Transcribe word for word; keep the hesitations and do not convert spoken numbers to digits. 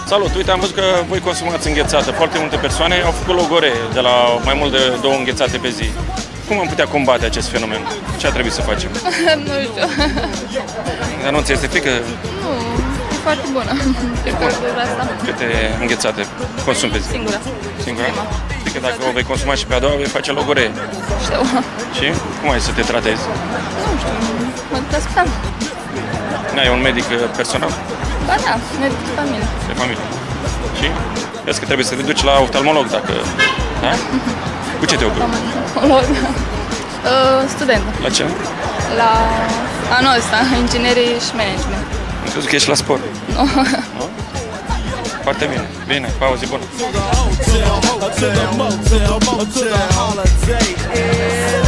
Salut! Uite, am văzut că voi consumați înghețată. Foarte multe persoane au făcut logoree de la mai mult de două înghețate pe zi. Cum am putea combate acest fenomen? Ce ar trebui să facem? Nu știu. Dar nu ți este frică? Nu, e foarte bună. Cred că asta. Câte înghețate consumi pe zi? Singura. Singura? Știi că dacă o vei consuma și pe a doua, vei face logoree. Știu. Și cum ai să te tratezi? Nu știu, mă duc la spital. N-ai un medic personal? Ba da, medic de familie. De familie. Și? Vezi că trebuie să te duci la oftalmolog dacă... Da? Cu ce te ocupi? Oftalmolog. Uh, student. La ce? La anul ăsta, inginerie și management. Am crezut că ești la sport. Nu. Nu? Foarte bine. Bine, pauză bună.